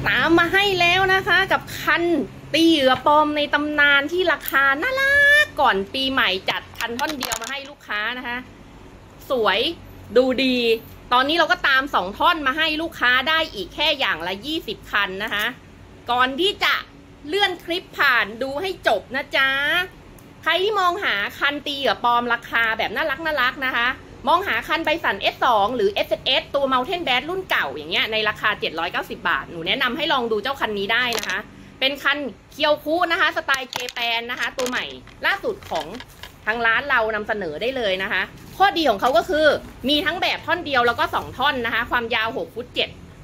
ตามมาให้แล้วนะคะกับคันตีเหยื่อปลอมในตำนานที่ราคาน่ารักก่อนปีใหม่จัดคันท่อนเดียวมาให้ลูกค้านะคะสวยดูดีตอนนี้เราก็ตาม2ท่อนมาให้ลูกค้าได้อีกแค่อย่างละ20คันนะคะก่อนที่จะเลื่อนคลิปผ่านดูให้จบนะจ๊ะใครที่มองหาคันตีเหยื่อปลอมราคาแบบน่ารักนะคะมองหาคันไบสัน S2 หรือ SSS ตัว Mountain Bass รุ่นเก่าอย่างเงี้ยในราคา790 บาทหนูแนะนำให้ลองดูเจ้าคันนี้ได้นะคะเป็นคันเคียวคุนะคะสไตล์เจแปนนะคะตัวใหม่ล่าสุดของทางร้านเรานำเสนอได้เลยนะคะข้อดีของเขาก็คือมีทั้งแบบท่อนเดียวแล้วก็2ท่อนนะคะความยาว6 ฟุต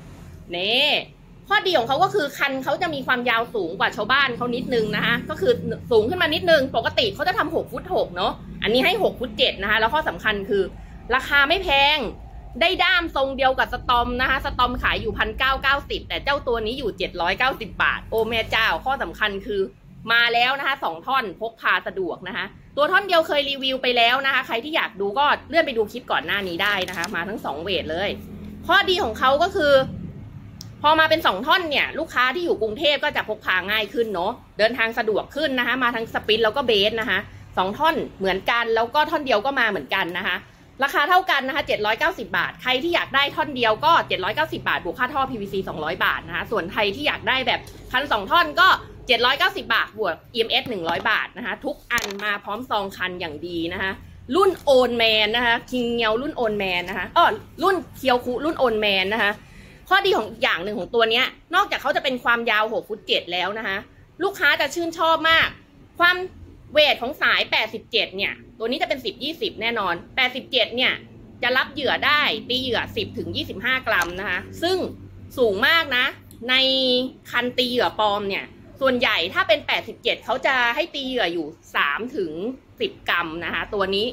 7นี่ข้อดีของเขาก็คือคันเขาจะมีความยาวสูงกว่าชาวบ้านเขานิดนึงนะคะก็คือสูงขึ้นมานิดนึงปกติเขาจะทำ6 ฟุต 6เนาะอันนี้ให้6 ฟุต 7นะคะแล้วข้อสำคัญคือราคาไม่แพงได้ด้ามทรงเดียวกับสตอมนะคะสตอมขายอยู่1,990แต่เจ้าตัวนี้อยู่790 บาทโอ้แม่เจ้าข้อสำคัญคือมาแล้วนะคะ2ท่อนพกพาสะดวกนะคะตัวท่อนเดียวเคยรีวิวไปแล้วนะคะใครที่อยากดูก็เลื่อนไปดูคลิปก่อนหน้านี้ได้นะคะมาทั้ง2เวทเลยข้อดีของเขาก็คือพอมาเป็น2ท่อนเนี่ยลูกค้าที่อยู่กรุงเทพก็จะพกพาง่ายขึ้นเนาะเดินทางสะดวกขึ้นนะคะมาทั้งสปินแล้วก็เบสนะคะ2ท่อนเหมือนกันแล้วก็ท่อนเดียวก็มาเหมือนกันนะคะราคาเท่ากันนะคะ790 บาทใครที่อยากได้ท่อนเดียวก็790 บาทบวกค่าท่อ PVC 200 บาทนะคะส่วนใครที่อยากได้แบบคัน2ท่อนก็790 บาทบวก EMS 100 บาทนะคะทุกอันมาพร้อมซองคันอย่างดีนะคะรุ่นโอนแมนนะคะคิงเงียวรุ่นโอนแมนนะคะรุ่นเคียวคุรุ่นโอนแมนนะคะข้อดีของอย่างหนึ่งของตัวเนี้ยนอกจากเขาจะเป็นความยาว6 ฟุต 7แล้วนะคะลูกค้าจะชื่นชอบมากความเวทของสาย87เนี่ยตัวนี้จะเป็น10-20แน่นอน87เนี่ยจะรับเหยื่อได้ตีเหยื่อ10-25 กรัมนะคะซึ่งสูงมากนะในคันตีเหยื่อปลอมเนี่ยส่วนใหญ่ถ้าเป็น87เขาจะให้ตีเหยื่ออยู่3-10 กรัมนะคะตัวนี้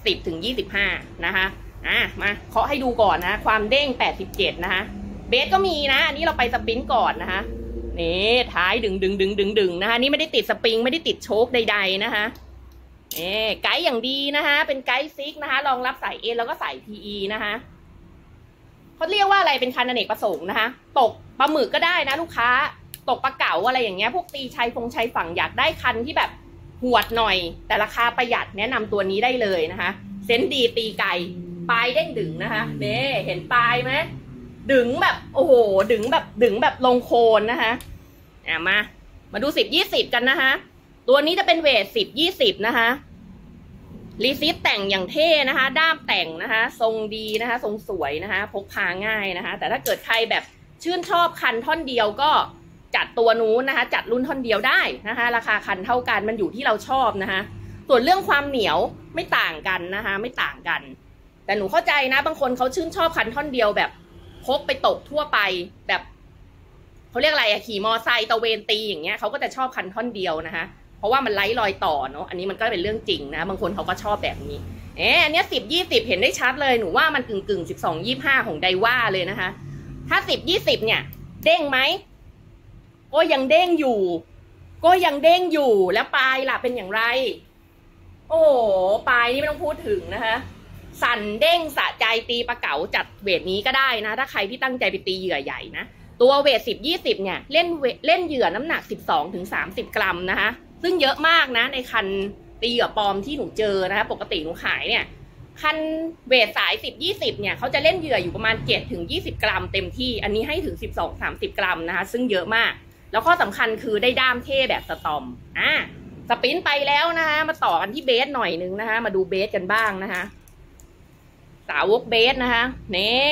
10-25นะคะมาเคาะให้ดูก่อนนะความเด้ง87นะคะเบสก็มีนะอันนี้เราไปสปรินต์ก่อนนะคะนี่ท้ายดึงนะคะนี่ไม่ได้ติดสปริงไม่ได้ติดโชคใดๆนะคะไกด์อย่างดีนะคะเป็นไกด์ซิกนะคะรองรับสาย N แล้วก็สาย PE นะคะเขาเรียกว่าอะไรเป็นคันอเนกประสงค์นะคะตกปลาหมึกก็ได้นะลูกค้าตกปลาเก๋าอะไรอย่างเงี้ยพวกตีชายฝั่งอยากได้คันที่แบบหวดหน่อยแต่ราคาประหยัดแนะนำตัวนี้ได้เลยนะคะเซนส์ดีตีไก่ปลายเด้งดึงนะคะนี่เห็นปลายไหมดึงแบบโอ้โหดึงแบบลงโคนนะคะมาดู10-20กันนะคะตัวนี้จะเป็นเวท10-20นะคะรีซิตแต่งอย่างเท่นะคะด้ามแต่งนะคะทรงดีนะคะทรงสวยนะคะพกพาง่ายนะคะแต่ถ้าเกิดใครแบบชื่นชอบคันท่อนเดียวก็จัดตัวนู้นนะคะจัดรุ่นท่อนเดียวได้นะคะราคาคันเท่ากันมันอยู่ที่เราชอบนะคะส่วนเรื่องความเหนียวไม่ต่างกันนะคะไม่ต่างกันแต่หนูเข้าใจนะบางคนเขาชื่นชอบคันท่อนเดียวแบบพกไปตกทั่วไปแบบเขาเรียกอะไรขี่มอไซค์ตะเวนตีอย่างเงี้ยเขาก็จะชอบคันท่อนเดียวนะคะเพราะว่ามันไร้รอยต่อเนาะอันนี้มันก็เป็นเรื่องจริงนะบางคนเขาก็ชอบแบบนี้อันนี้10-20เห็นได้ชัดเลยหนูว่ามันกึ่ง12-25ของไดว่าเลยนะคะถ้า10-20เนี่ยเด้งไหมก็ยังเด้งอยู่แล้วปลายล่ะเป็นอย่างไรโอ้ปลายนี่ไม่ต้องพูดถึงนะคะสั่นเด้งสะใจตีปลาเก๋าจัดเวทนี้ก็ได้นะถ้าใครที่ตั้งใจไปตีเหยื่อใหญ่นะตัวเวท10-20เนี่ยเล่นเหยื่อน้ำหนัก12-30 กรัมนะคะซึ่งเยอะมากนะในคันตีเหยื่อปลอมที่หนูเจอนะคะปกติหนูขายเนี่ยคันเวทสาย10-20เนี่ยเขาจะเล่นเหยื่ออยู่ประมาณ7-20 กรัมเต็มที่อันนี้ให้ถึง12-30 กรัมนะคะซึ่งเยอะมากแล้วข้อสำคัญคือได้ด้ามเท่แบบสตอมสปรินต์ไปแล้วนะคะมาต่อกันที่เบสหน่อยนึงนะคะมาดูเบสกันบ้างนะคะสาวกเบสนะคะนี่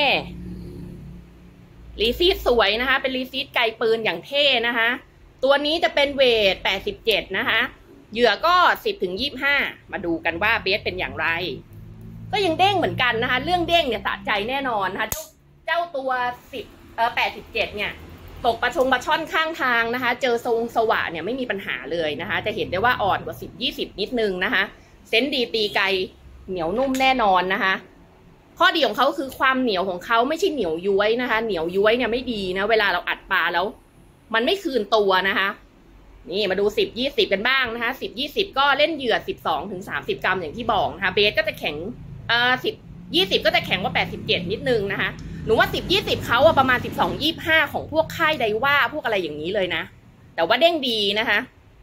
รีซีดสวยนะคะเป็นรีซีดไกลปืนอย่างเท่นะคะตัวนี้จะเป็นเวท87นะคะเหยื่อก็10-25มาดูกันว่าเบสเป็นอย่างไรก็ยังเด้งเหมือนกันนะคะเรื่องเด้งเนี่ยสะใจแน่นอนนะคะเจ้าตัว87เนี่ยตกปลาช่อนข้างทางนะคะเจอทรงสว่านเนี่ยไม่มีปัญหาเลยนะคะจะเห็นได้ว่าอ่อนกว่า10-20นิดนึงนะคะเซนส์ดีตีไกลเหนียวนุ่มแน่นอนนะคะข้อดีของเขาคือความเหนียวของเขาไม่ใช่เหนียวย้วยนะคะเหนียวย้วยเนี่ยไม่ดีนะเวลาเราอัดปลาแล้วมันไม่คืนตัวนะคะนี่มาดู10-20กันบ้างนะคะ10-20ก็เล่นเหยื่อ12-30 กรัมอย่างที่บอกนะคะเบสก็จะแข็ง10-20ก็จะแข็งกว่า87นิดนึงนะคะหนูว่า10-20เขาอะประมาณ12-25ของพวกค่ายไดว่าพวกอะไรอย่างนี้เลยนะแต่ว่าเด้งดีนะคะ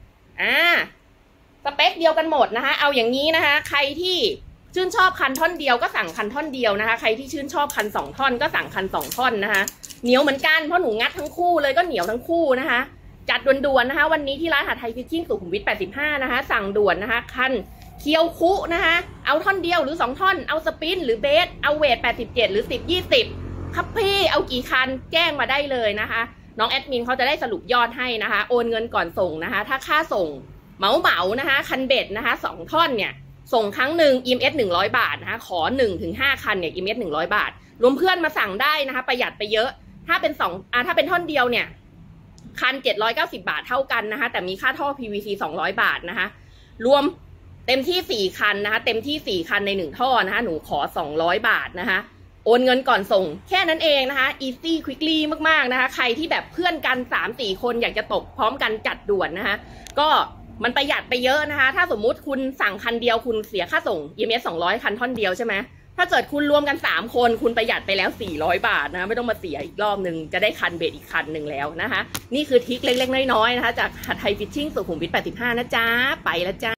สเปคเดียวกันหมดนะคะเอาอย่างนี้นะคะใครที่ชื่นชอบคันท่อนเดียวก็สั่งคันท่อนเดียวนะคะใครที่ชื่นชอบคัน2ท่อนก็สั่งคัน2ท่อนนะคะเหนียวเหมือนกันเพราะหนูงัดทั้งคู่เลยก็เหนียวทั้งคู่นะคะจัดด่วนๆนะคะวันนี้ที่ร้านหาไทยฟิชชิ่งสุขุมวิท85นะคะสั่งด่วนนะคะคันเคียวคุนะคะเอาท่อนเดียวหรือ2ท่อนเอาสปินหรือเบสเอาเวท87หรือ10-20ครับพี่เอากี่คันแจ้งมาได้เลยนะคะน้องแอดมินเขาจะได้สรุปยอดให้นะคะโอนเงินก่อนส่งนะคะถ้าค่าส่งเหมานะคะคันเบ็ดนะคะ2ท่อนเนี่ยส่งครั้งหนึ่ง EMS 100 บาทนะคะขอ 1-5 คันเนี่ย EMS 100 บาทรวมเพื่อนมาสั่งได้นะคะประหยัดไปเยอะถ้าเป็นถ้าเป็นท่อนเดียวเนี่ยคัน790 บาทเท่ากันนะคะแต่มีค่าท่อ PVC 200 บาทนะคะรวมเต็มที่4คันนะคะเต็มที่4คันใน1ท่อนะคะหนูขอ200 บาทนะคะโอนเงินก่อนส่งแค่นั้นเองนะคะ easy quickly มากๆนะคะใครที่แบบเพื่อนกัน 3-4 คนอยากจะตกพร้อมกันจัดด่วนนะคะก็มันประหยัดไปเยอะนะคะถ้าสมมุติคุณสั่งคันเดียวคุณเสียค่าส่ง EMS 200คันท่อนเดียวใช่ไหมถ้าเกิดคุณรวมกัน3คนคุณประหยัดไปแล้ว400 บาทนะไม่ต้องมาเสียอีกรอบนึงจะได้คันเบ็ดอีกคันหนึ่งแล้วนะคะนี่คือทริคเล็กๆน้อยๆนะคะจากหาไทยฟิชชิ่งสุขุมวิท85นะจ๊ะไปแล้วจ้า